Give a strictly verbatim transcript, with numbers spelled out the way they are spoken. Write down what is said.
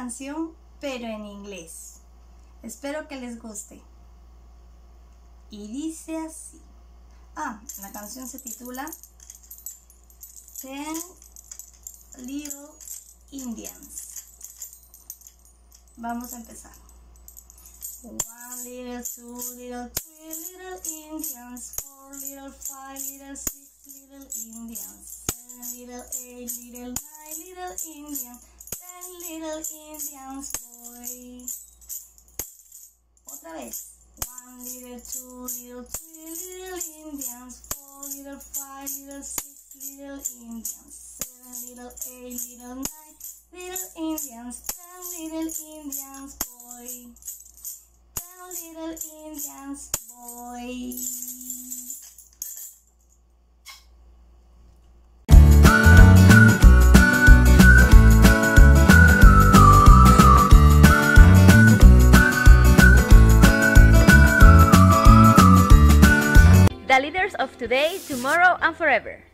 canción, pero en inglés. Espero que les guste. Y dice así. Ah, la canción se titula Ten Little Indians. Vamos a empezar. One little, two little, three little Indians, four little, five little, six little Indians, seven little, eight little, nine little Indians, ten little Indians, boy. Otra vez. One little, two little, three little Indians, four little, five little, six little Indians, seven little, eight little, nine little Indians, ten little Indians, boy. Ten little Indians, boy. The leaders of today, tomorrow, and forever.